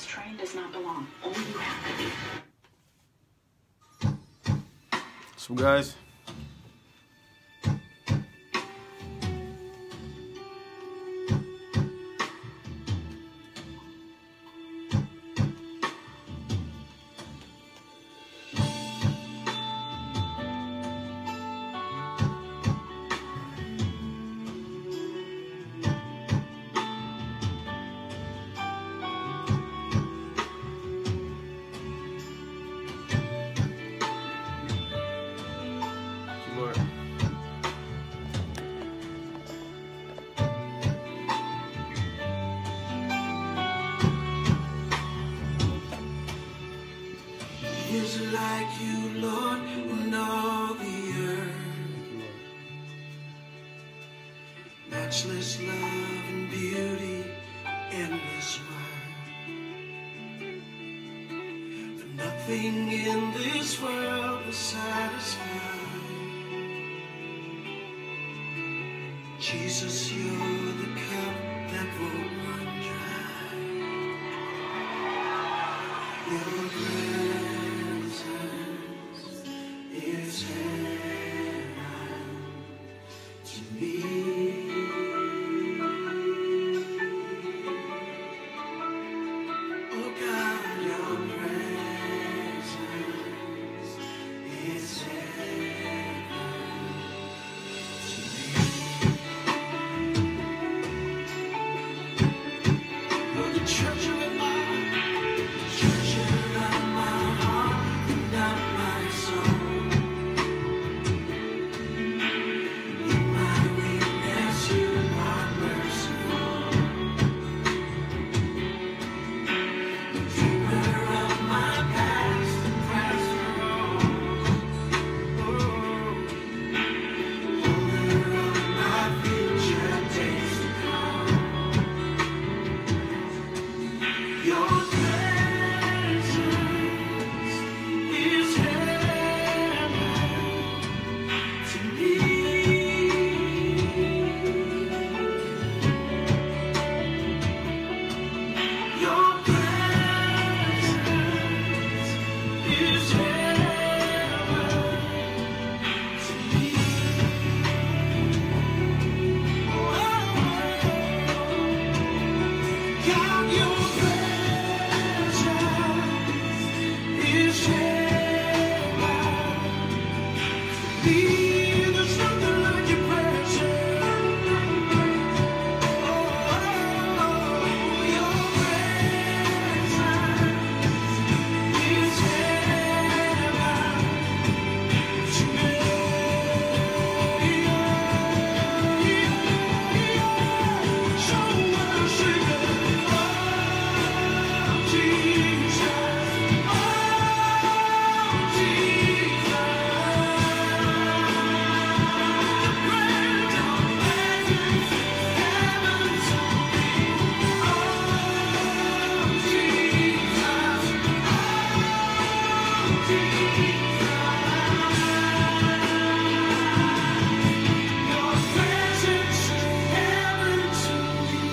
this train does not belong. Only you have to be. So guys, Lord. Is like you, Lord, in all the earth. Matchless love and beauty, endless worth. For nothing in this world will satisfy. Jesus, you're the cup that won't run dry. Your presence is heaven to me. Oh God, your presence is heaven to me. You're the treasure of my heart, and not my soul. In my weakness, you are merciful. Redeemer of my past and present wrongs. Holder of my future days to come. Your presence is heaven to me. Your presence is heaven to me. God, your presence is heaven to me. There's nothing like your presence. Your presence is heaven to me. So worship Jesus. Your presence is heaven to me.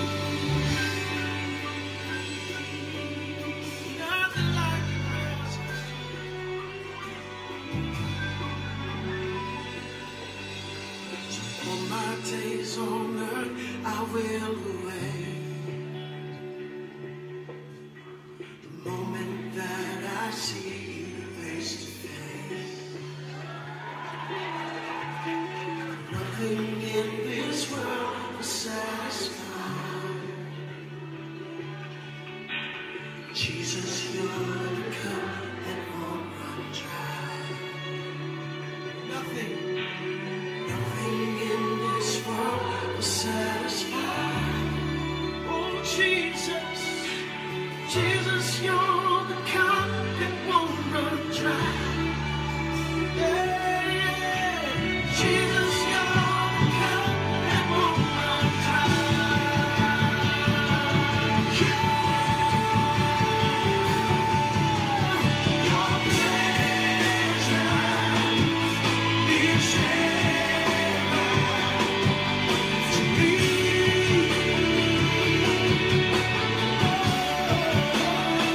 Nothing like your presence. All my days on earth, I will await the moment that I see you face to face. Nothing in this world will satisfy. Jesus, you're the cup that won't run dry. Nothing in this world will satisfy. Oh, Jesus, you're the cup that won't run dry. Yeah. Jesus, you're the cup that won't run dry. Yeah. Your presence is heaven to me.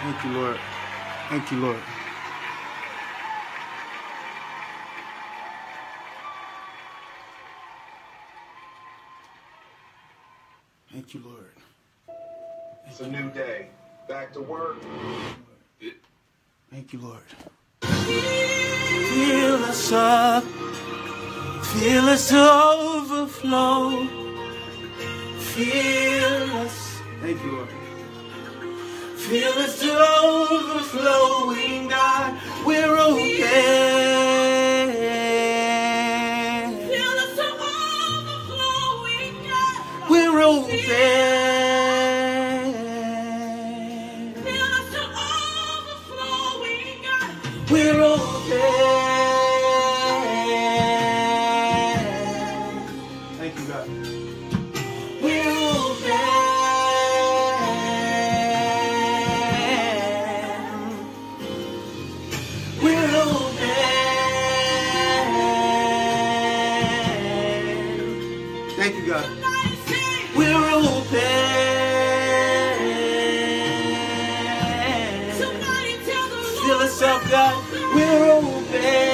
Thank you, Lord. Thank you, Lord. Thank you, Lord. It's a new day. Back to work. Thank you, Lord. Fill us up. Fill us to overflow. Fill us. Thank you, Lord. Fill us to overflowing, God. We're open. Fill us to overflowing, God. We're open. Fill us to overflowing, God. We're open. Thank you, God. We're open. We're open. Thank you, God. We're open. Somebody tell the Lord. Fill us up, God. We're open.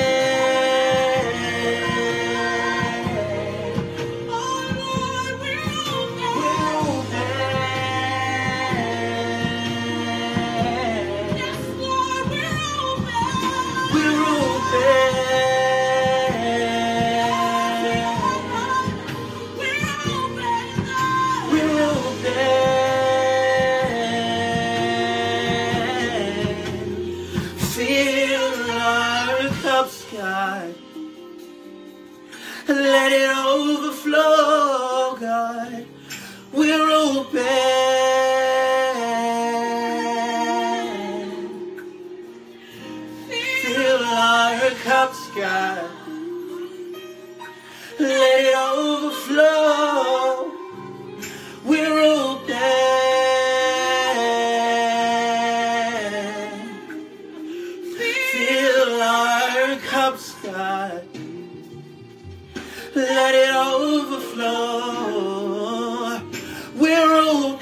Oh, Lord, we're open. We're open. Yes, Lord, we're open. We're open. We're open. Fill our cups, God. Let it overflow, God. We're open. Fill our cups, God. Let it overflow. We're open. Fill our cups, God. Let it overflow. We're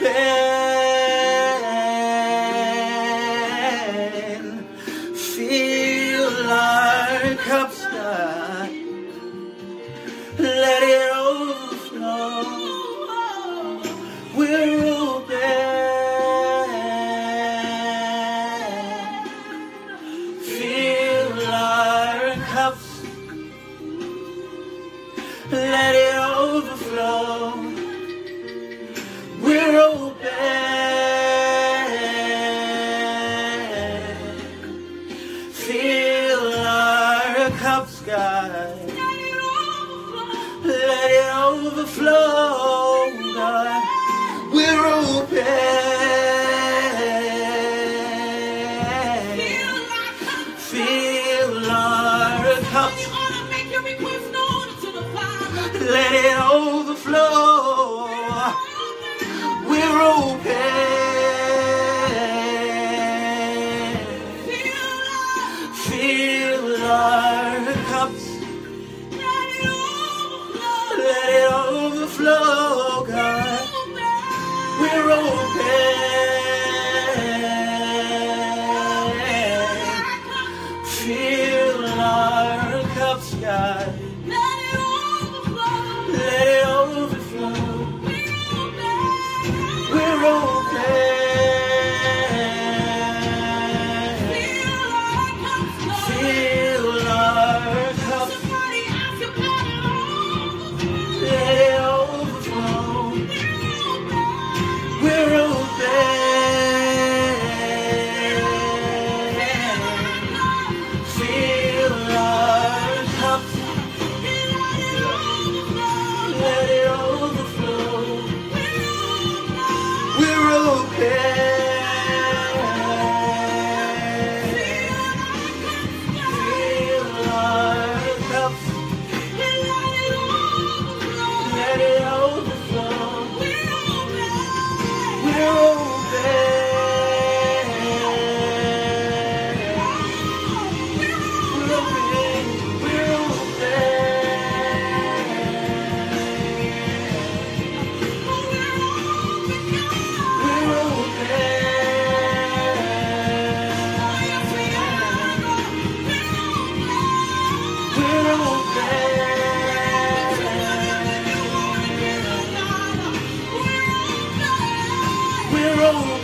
open. Fill our cups, God. Let it overflow. We're open. Fill our cups. Let it overflow. We're open. Fill our cups, God. Let it overflow, God. We're open. Fill our cups. Let it overflow. We're open. Fill our cups. Let it overflow, God. We're open. Fill our cups, God. Let it overflow. We're open. Fill our cups. Let it overflow. We're open. Fill our cups. Let it overflow. We're open. Fill our cups. Let it overflow. We're open. We're open. We're open.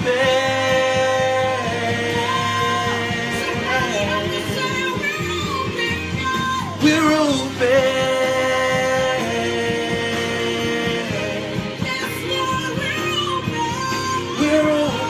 We're open. We're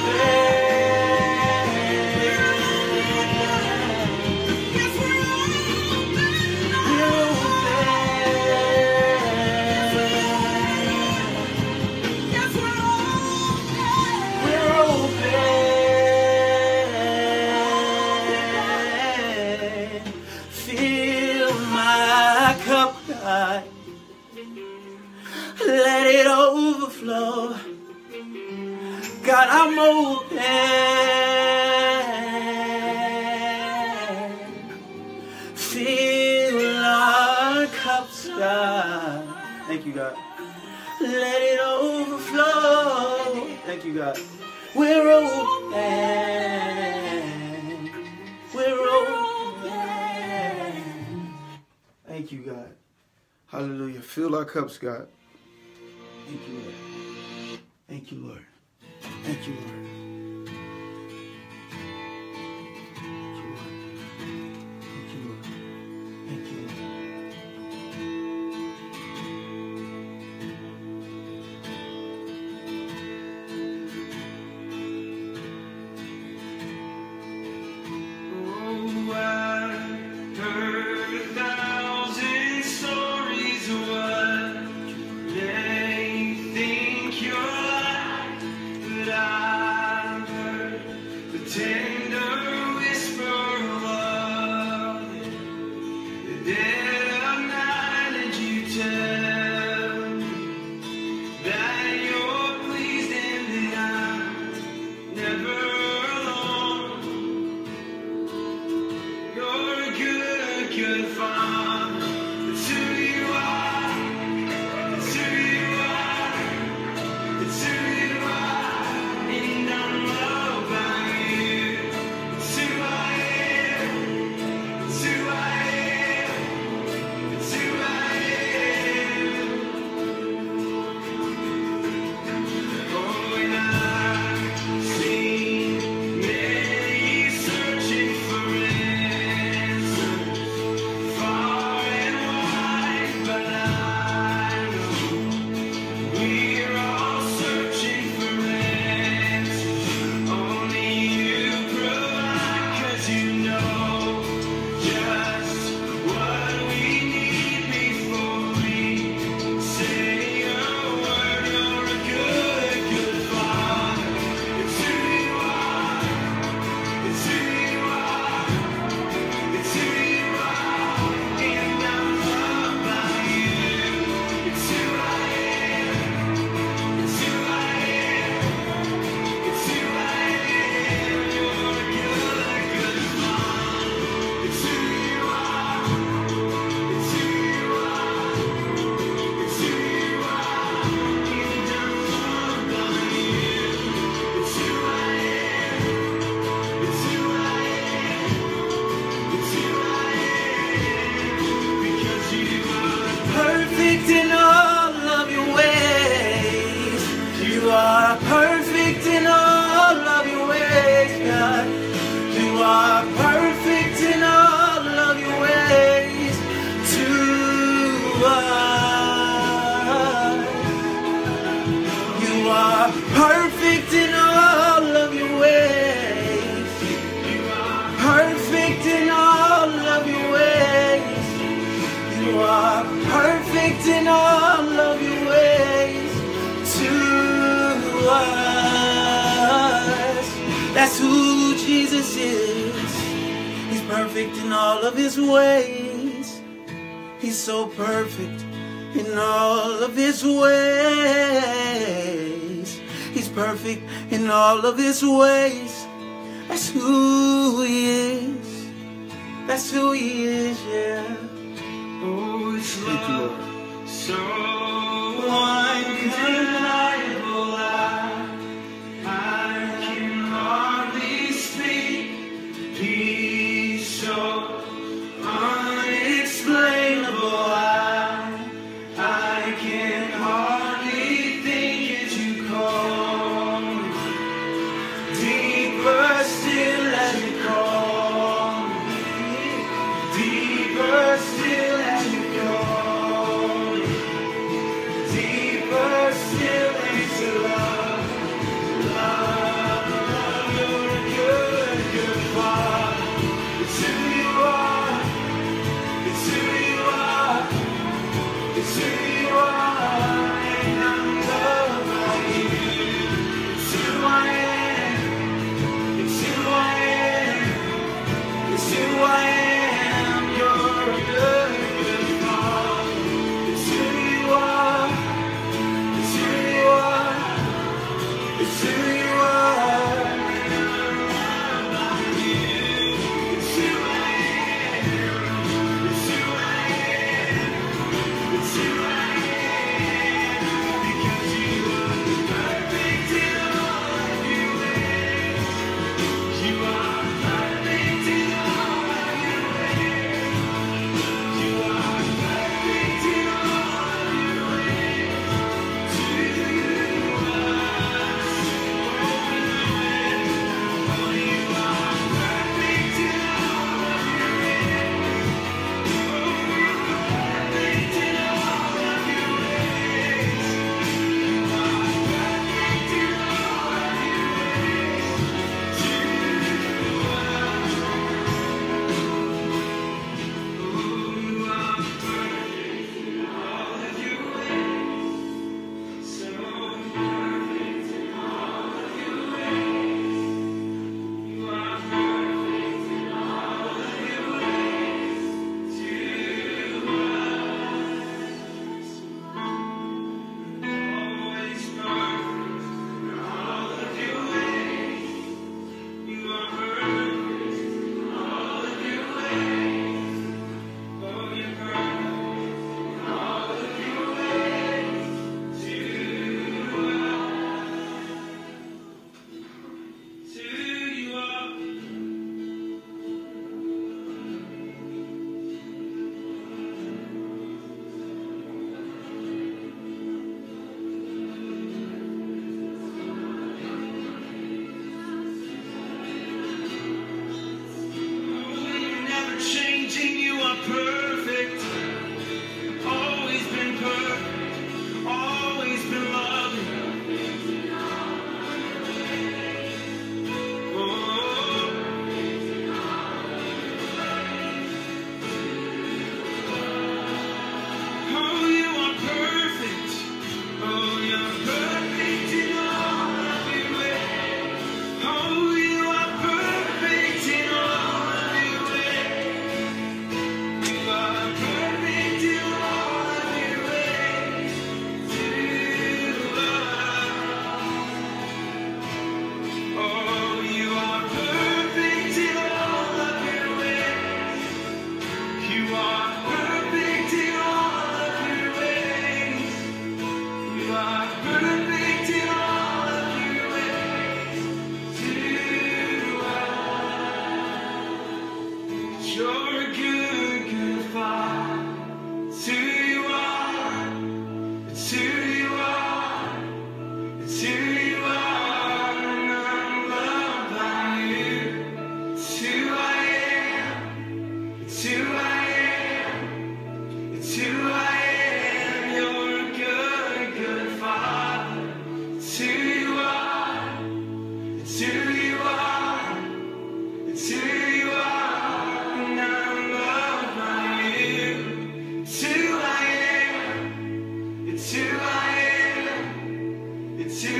let it overflow. God, I'm open. Fill our cups, God. Thank you, God. Let it overflow. Thank you, God. We're open. We're open. Thank you, God. Hallelujah. Fill our cups, God. Thank you, Lord. Thank you, Lord. Thank you, Lord. Thank you, Lord. Thank you, Lord. Oh, I heard 1,000 stories of what they think you're like, but I've heard the tender whisper of love. The dead of night that you tell me that you're pleased and that I'm never alone. You're a good, good father. It's who you are. It's who you are. It's who you are. And I'm loved by you. It's who I am. It's who I am. It's who I am. Oh, and I've seen many searching for answers, far and wide, but I know we're all searching for answers. Only you provide, 'cause you know just what we need before we say a word. You're a good, good father. It's who you are. It's who you are. It's who you are. And I'm loved by you. It's who I am. It's who I am. It's who I am. You're a good, good father. It's who you are. It's who you are. It's who you are. And I'm loved by you. It's who I am. It's who I am. It's who I am. Because you are Perfect in all of your ways. You are perfect in all of your ways, God. You are perfect in all of your ways to us. You are perfect in all of your ways. Perfect in all of your ways. You are perfect in all of your ways to us. That's who Jesus is. He's perfect in all of his ways. He's so perfect in all of his ways. He's perfect in all of his ways. That's who he is. That's who he is, yeah. oh, it's Thank you, Lord. love so undeniable. I can hardly speak. He's so unexplainable. I can hardly think as you call me.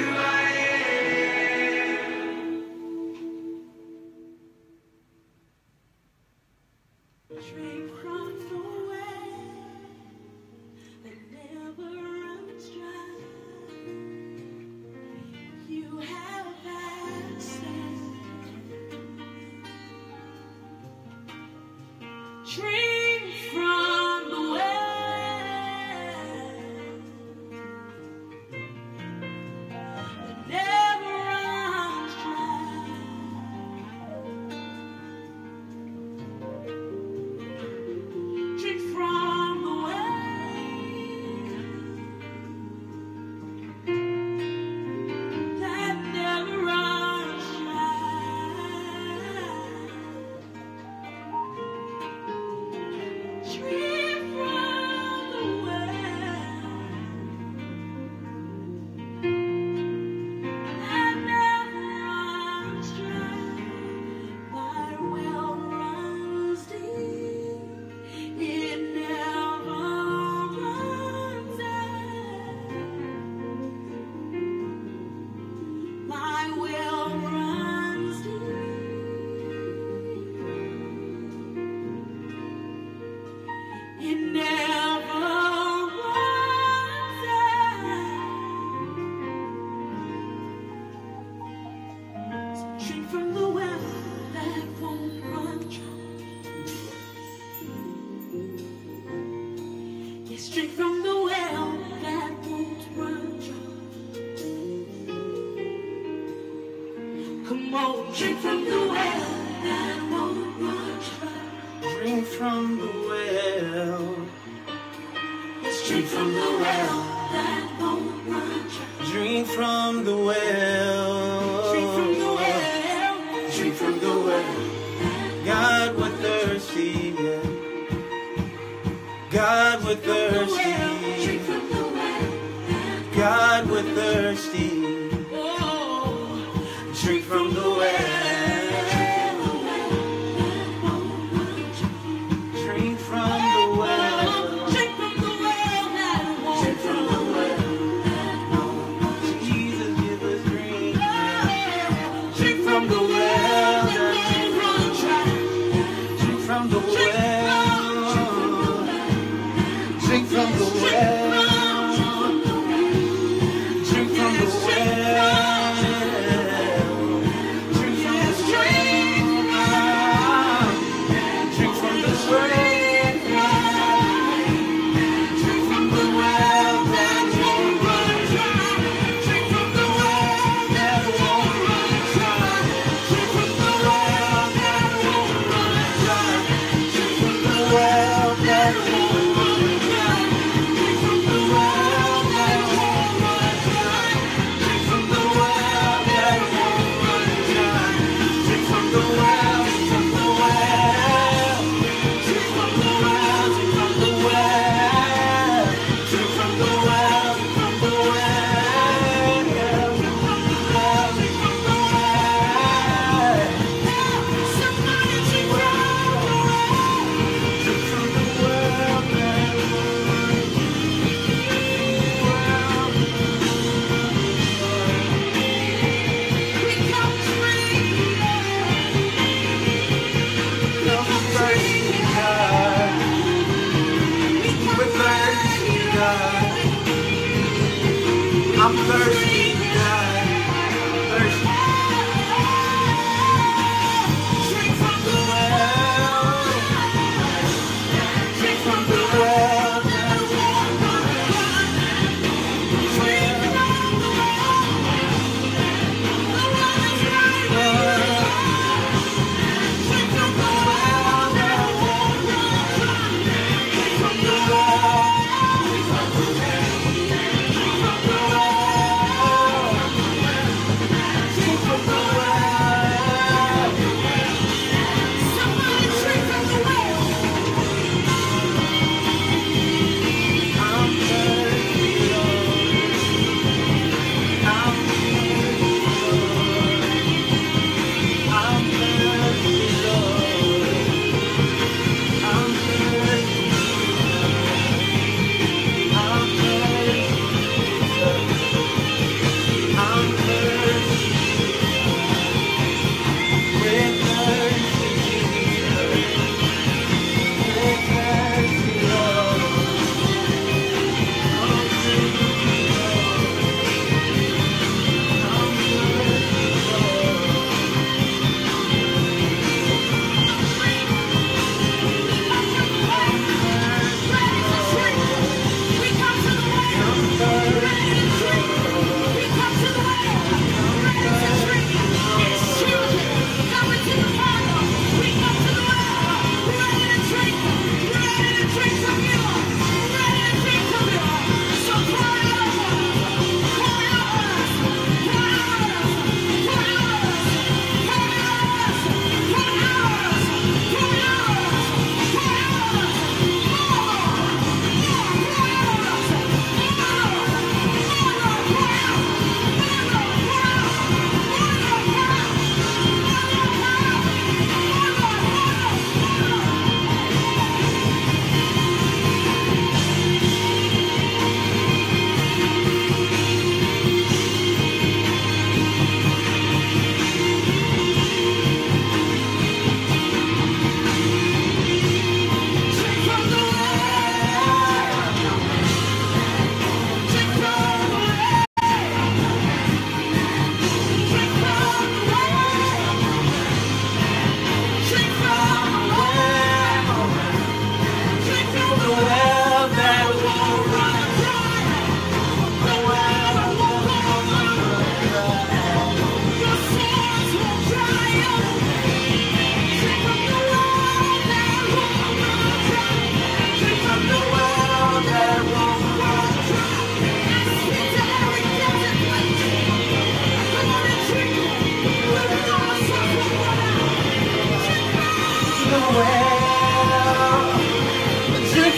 I am. Drink from the well that never runs dry. You have access. Drink from the well that never runs dry. Drink from the well that never runs dry. Drink from the well that never runs dry. Thy well runs deep. It never runs out. My well runs deep. It never runs out. So drink from the well that won't run dry. Yes, drink from the well that won't run dry. Come on, drink from the well that won't run dry. Drink from the well. Yes, drink from the well that won't run dry. Drink from the well. Drink from the well. Drink from the well. God, we're thirsty. Yeah. God, we're Drink thirsty. from the well. God, we're thirsty. Oh, Drink from the well. Drink from the well. drink from the well that won't run dry. Jesus, give us drink. Drink from the well that won't run dry. Drink from the well. Drink from the well. Drink from the well.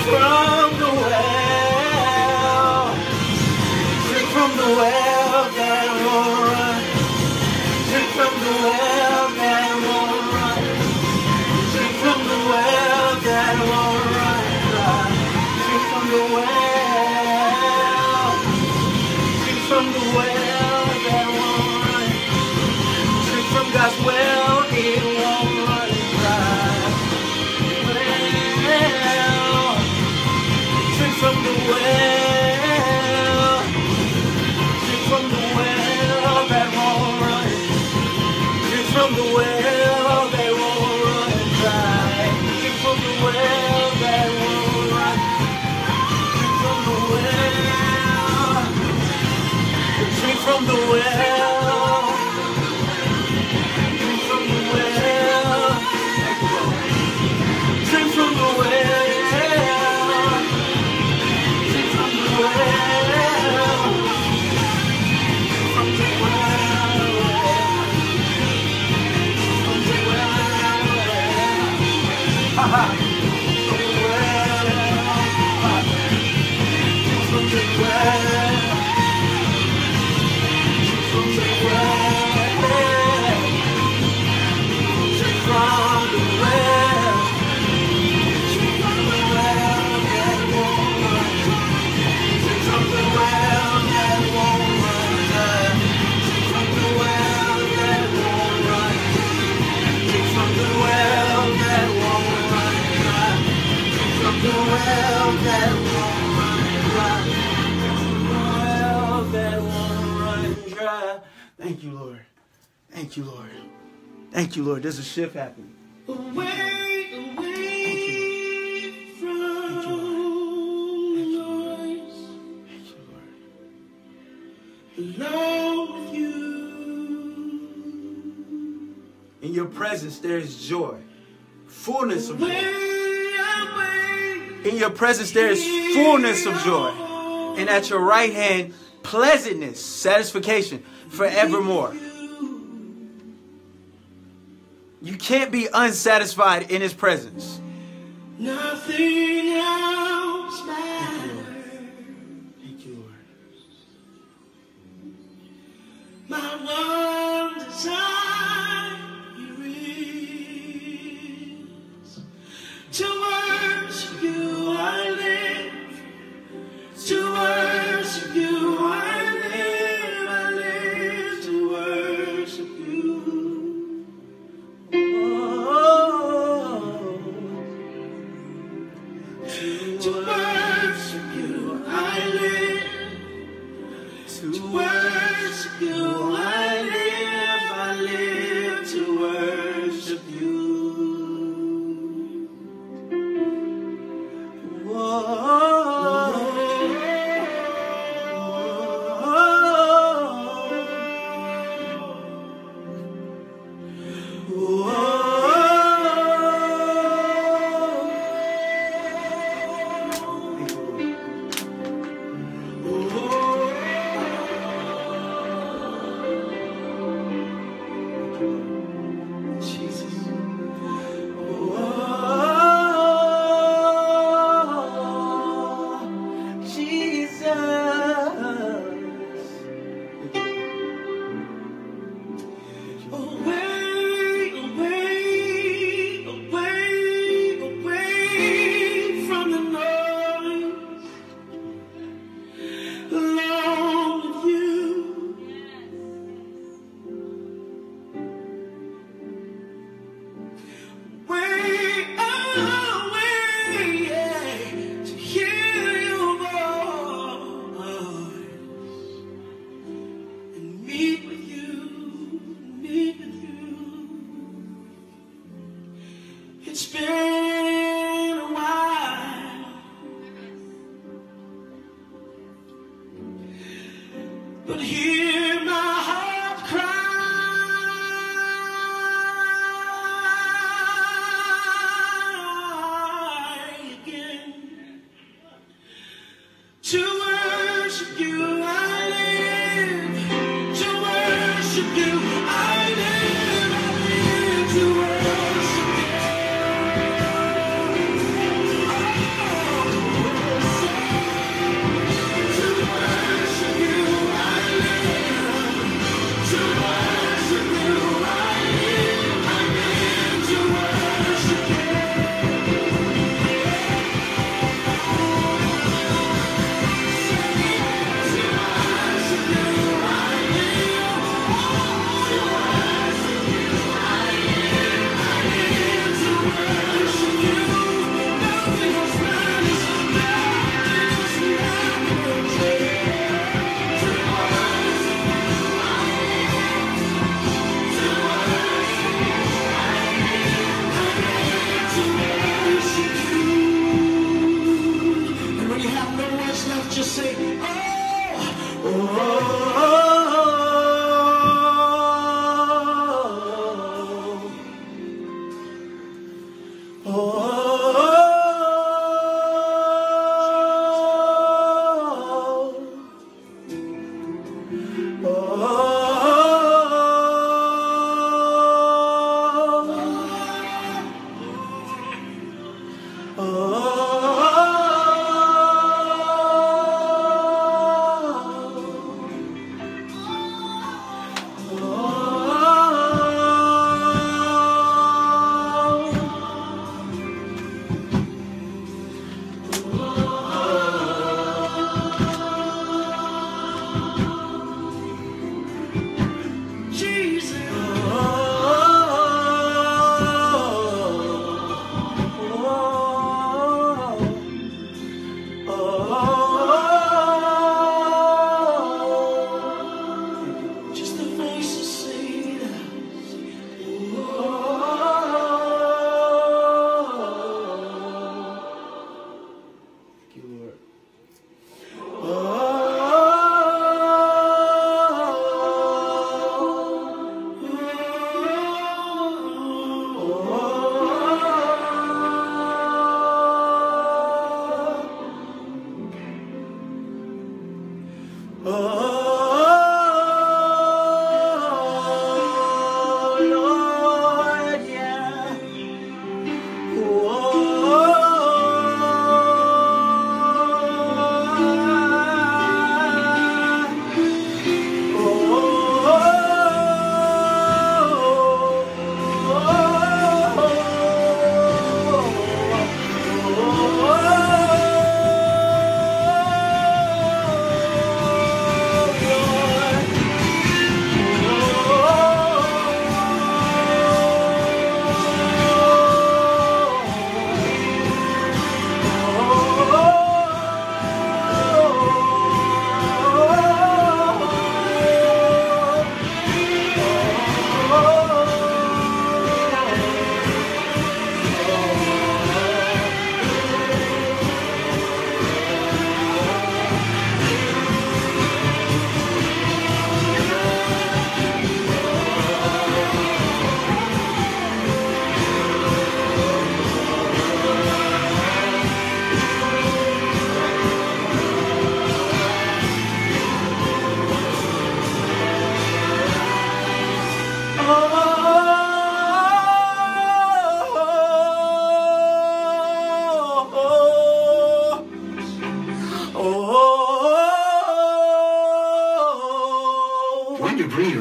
from the well. Drink from the well that won't run. Drink from the well that won't run. Drink from the well that won't run dry. Drink from the well. Drink from the well that won't run. Drink from God's well, it won't run dry. Well, drink from the well. Drink from the well that won't run. Drink from the well that won't run dry. Drink from the well that won't run. Drink from the well. Drink from the well. Drink from the well. Drink from the well. Drink from the well. From the well. From the well. Ha-ha. From the well. From the well. Drink from the well. Drink from the well that won't run. Drink from the well that won't run dry. Drink from the well that won't run. Drink from the well that won't run dry. Drink from the well that won't run dry. Drink from the well that won't run dry. Thank you, Lord. Thank you, Lord. Thank you, Lord. There's a shift happening. Away from noise. Thank you, Lord. Alone with you. In your presence, there is joy, fullness of joy. Away. In your presence, there is fullness of joy. And at your right hand, pleasantness, satisfaction forevermore. You can't be unsatisfied in his presence. Nothing else matters. Thank you, Lord. My one desire is to worship you. I live to worship you. I live to worship you. To worship you, I live. To worship you, I live to worship you. It's been a while, but hear my heart cry again. To worship you, I live. To worship you, I live. To worship you.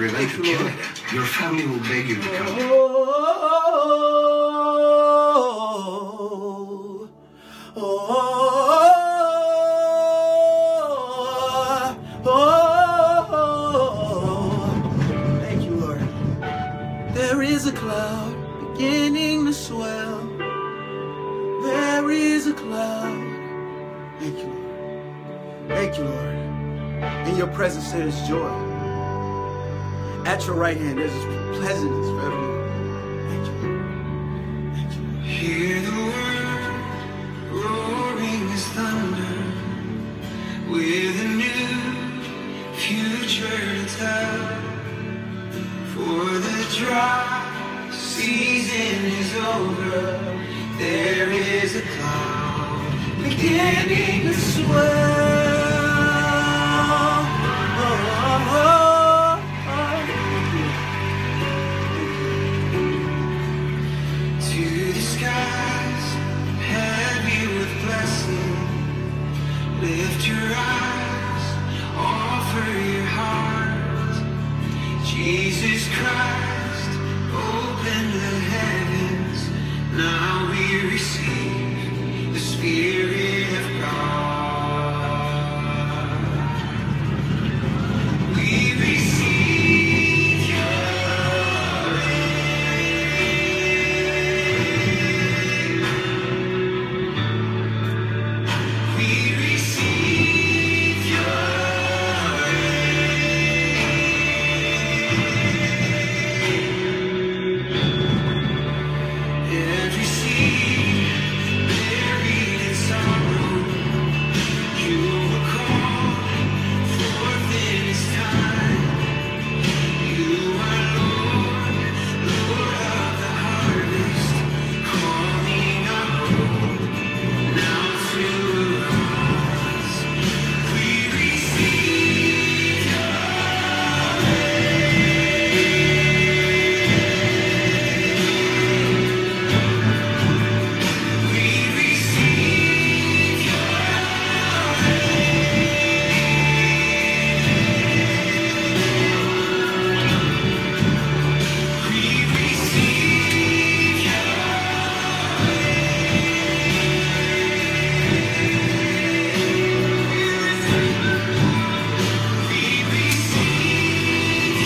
relate to Canada, your family will beg you to come. Thank you, Lord. There is a cloud beginning to swell. There is a cloud. Thank you, Lord. Thank you, Lord. In your presence there is joy. At your right hand there's pleasantness forevermore. Thank you, Lord. Thank you, Lord. Hear the word roaring as thunder, with a new future to tell. For the dry season is over, there is a cloud beginning to swell. To the skies, heavy with blessing, lift your eyes, offer your heart. Jesus Christ, open the heavens, now we receive the Spirit of God. We receive your rain. We receive your every seed buried in sorrow, you will call forth in His time. You are Lord, Lord of the harvest, calling our hope now to arise. We receive your we receive your we receive your we receive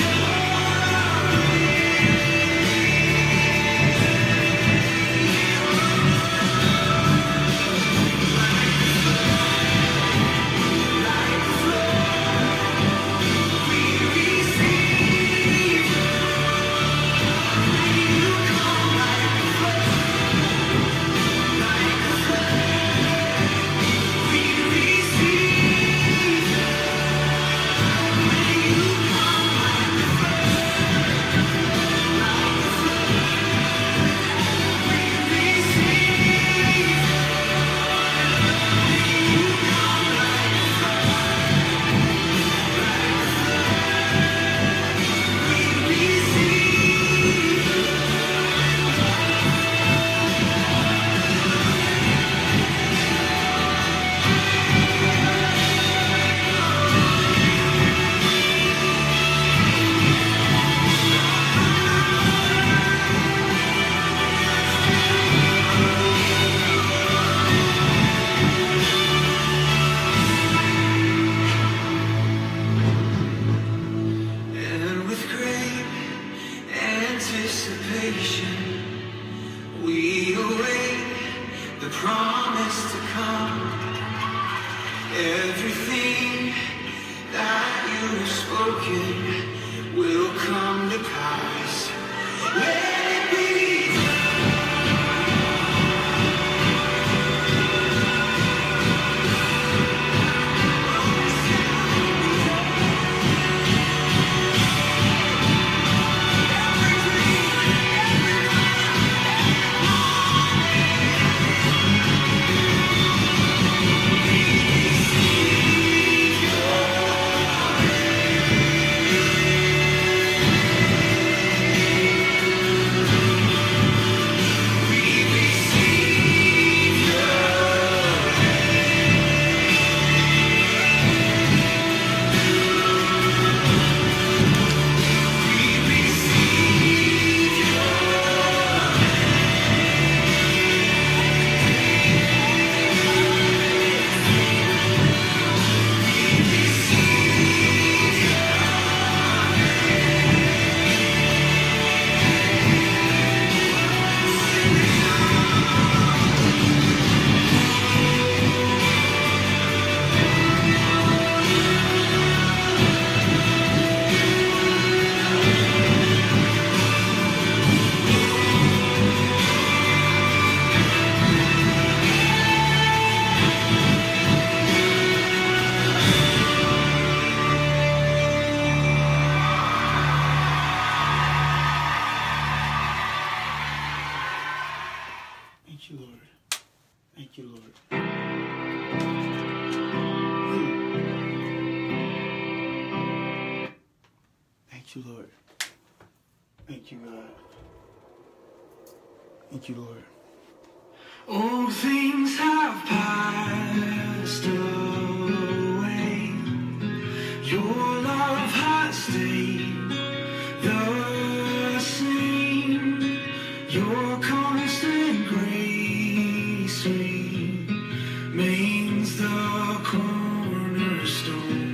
and with great anticipation, we await the promise to come. Everything that you have spoken will come to pass. Let it be. We Thank you, God. Thank you, Lord. All things have passed away. Your love has stayed the same. Your constant grace remains the cornerstone.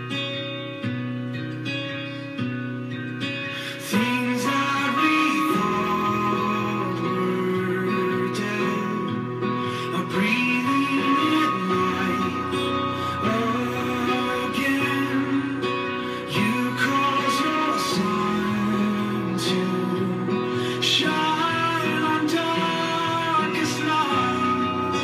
Things that we thought were dead are breathing in life again. You cause your sun to shine on darkest nights.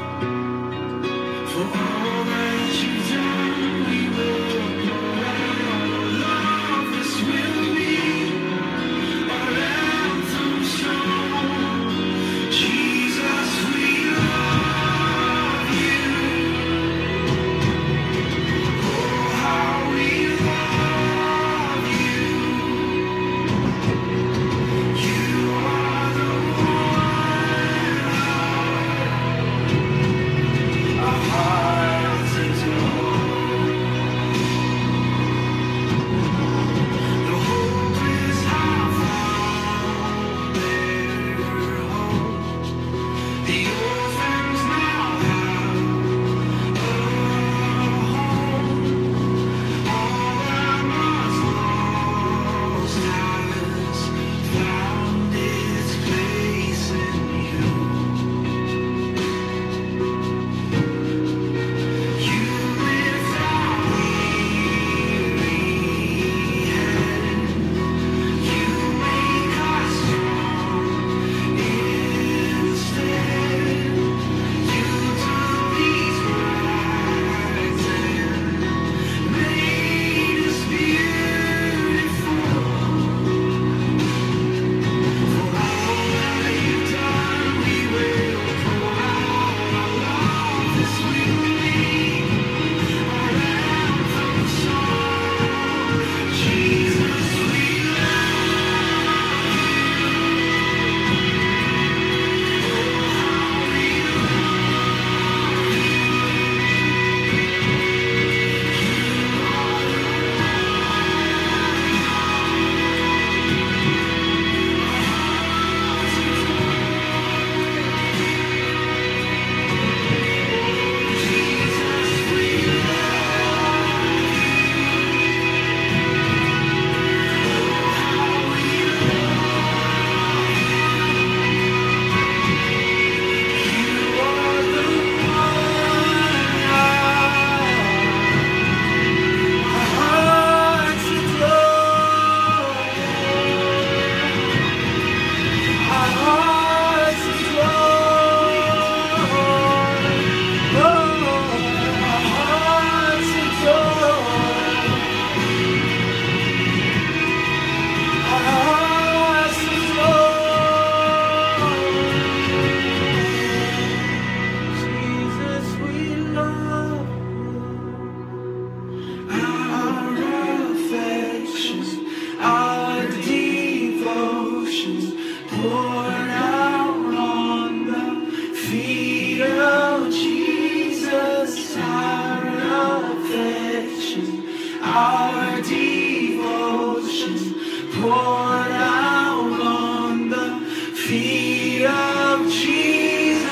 For all that you've done, we will pour out our love. This will be our anthem song. Jesus, we love you. Oh, how we love you. You are the one our hearts adore. The hopeless have found their home. The orphans now have a home. All that was lost has found its place in you. You lift our weary head. You make us strong instead. You took these rags and made us beautiful. For all that you've done, we will pour out our love. This will be our anthem song. Jesus, we love Jesus, we love our affections, our devotions poured out on the feet of Jesus. Our affections, our devotions poured out on the feet of Jesus.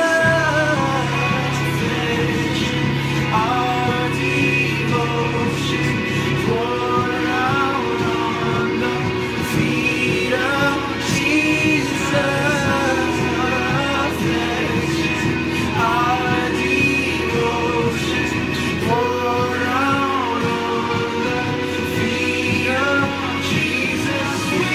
Our devotion poured out on the feet of Jesus. Our devotion poured out on the feet of Jesus.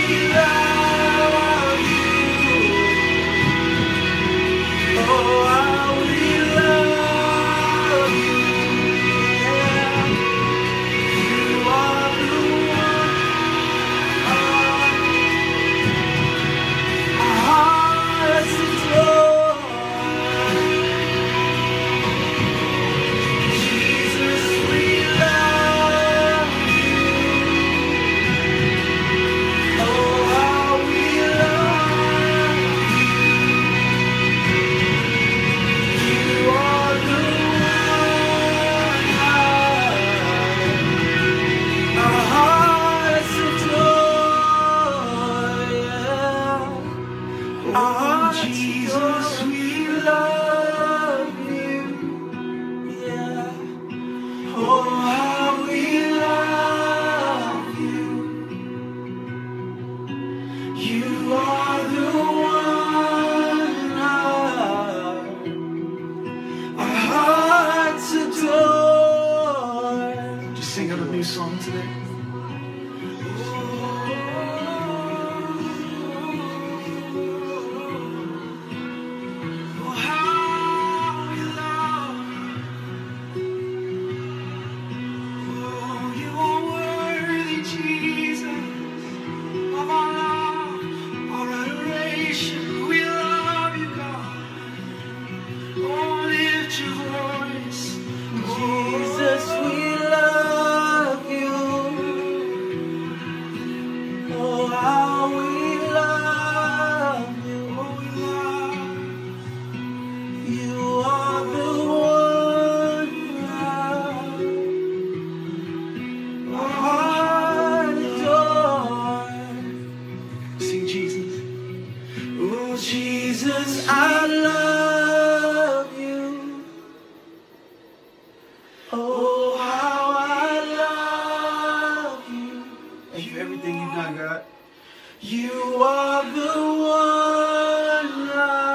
you've done, God. You are the one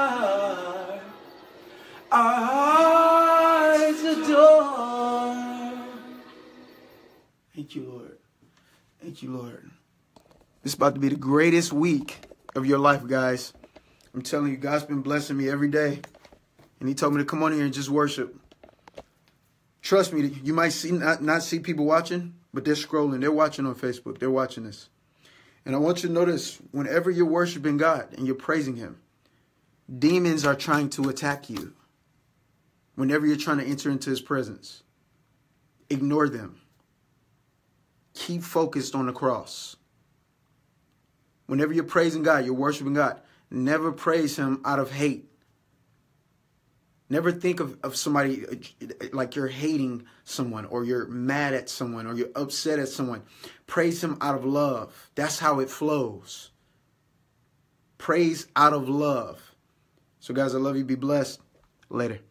our hearts adore. Thank you, Lord. Thank you, Lord. This is about to be the greatest week of your life, guys. I'm telling you, God's been blessing me every day. And he told me to come on here and just worship. Trust me, you might not see people watching, but they're scrolling. They're watching on Facebook. They're watching this. And I want you to notice, whenever you're worshiping God and you're praising him, demons are trying to attack you. Whenever you're trying to enter into his presence, ignore them. Keep focused on the cross. Whenever you're praising God, you're worshiping God, never praise him out of hate. Never think of somebody like you're hating someone, or you're mad at someone, or you're upset at someone. Praise him out of love. That's how it flows. Praise out of love. So guys, I love you. Be blessed. Later.